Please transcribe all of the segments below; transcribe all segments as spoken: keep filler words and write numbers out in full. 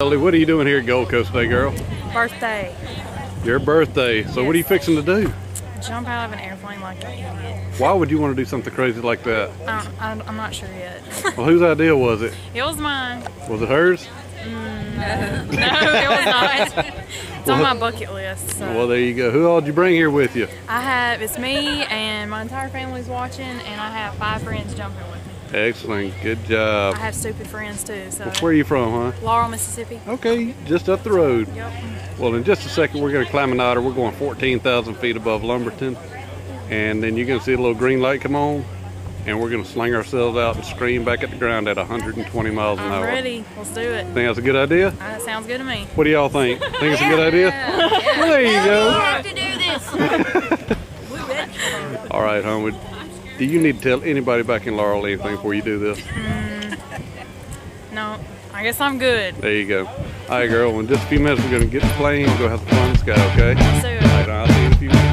Natalie, what are you doing here at Gold Coast today, girl? Birthday. Your birthday. So Yes. what are you fixing to do? Jump out of an airplane like an idiot. Why would you want to do something crazy like that? I, I, I'm not sure yet. Well, whose idea was it? It was mine. Was it hers? No, it was not. It's on my bucket list. So. Well, there you go. Who all did you bring here with you? I have, it's me and my entire family's watching, and I have five friends jumping with me. Excellent. Good job. I have stupid friends too. So. Where are you from, huh? Laurel, Mississippi. Okay, just up the road. Yep. Well, in just a second, we're going to climb an otter. We're going fourteen thousand feet above Lumberton. And then you're going to see a little green light come on. And we're going to sling ourselves out and scream back at the ground at one hundred twenty miles an I'm hour. ready. Let's do it. Think that's a good idea? Uh, That sounds good to me. What do y'all think? Think it's a good idea? Yeah. Well, there you go. have to do this. All right, hon. Do you need to tell anybody back in Laurel anything before you do this? Mm, no, I guess I'm good. There you go. All right, girl. In just a few minutes, we're going to get the plane and go have some fun in the sky, okay? Let's do it. All right, I'll see you in a few minutes.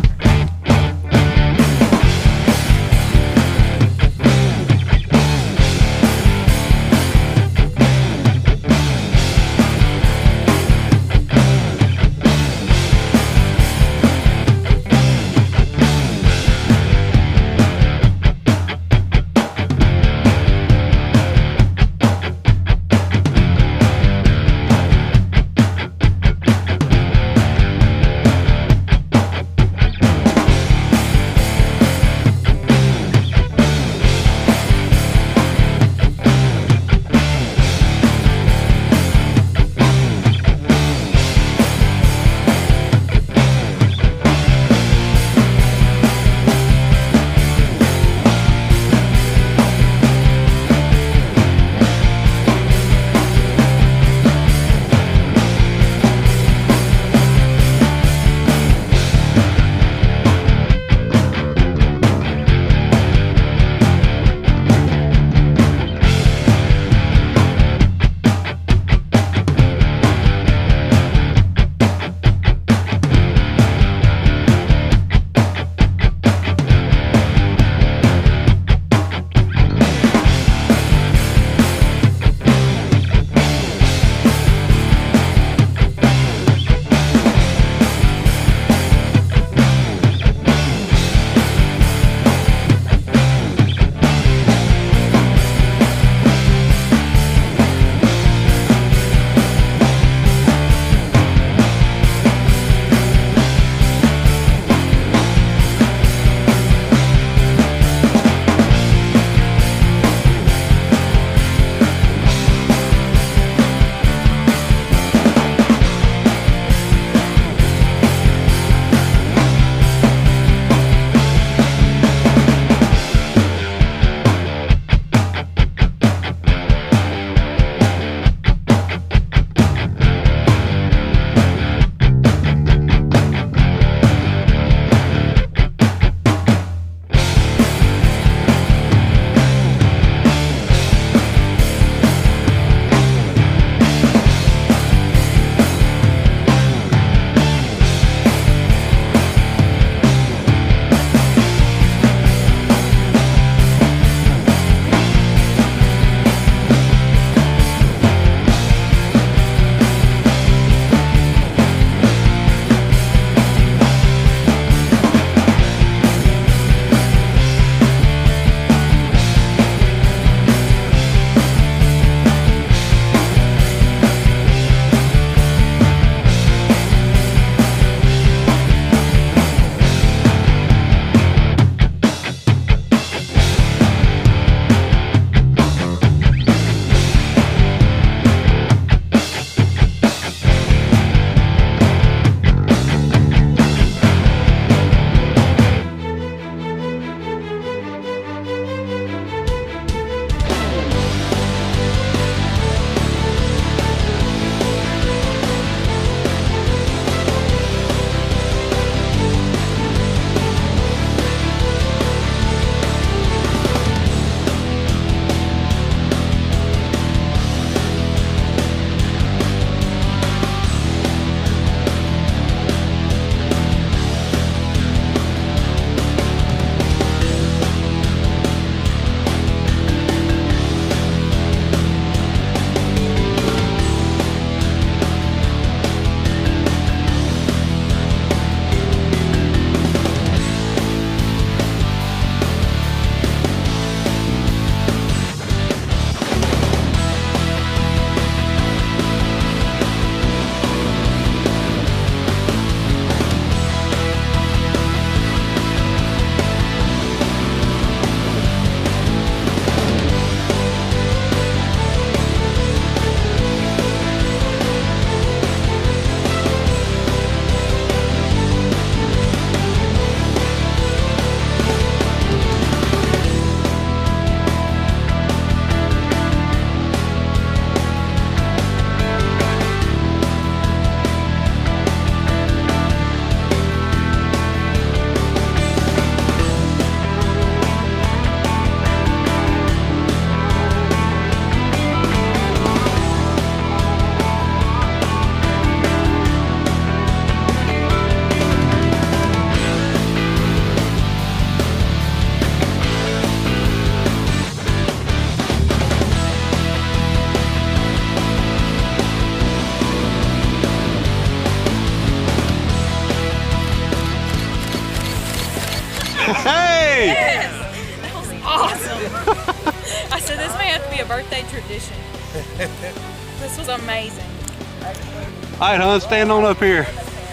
be a birthday tradition. This was amazing. All right, hon, stand on up here.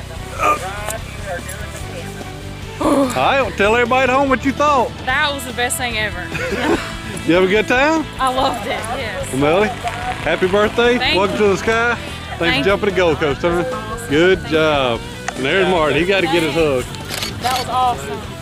All right, well, tell everybody at home what you thought. That was the best thing ever. You have a good time? I loved it, yes. Well, Melody, happy birthday. Thank Welcome you. to the sky. Thanks Thank for jumping the Gold Coast, huh? Good job. And there's Martin. He got to get his hug. That was awesome.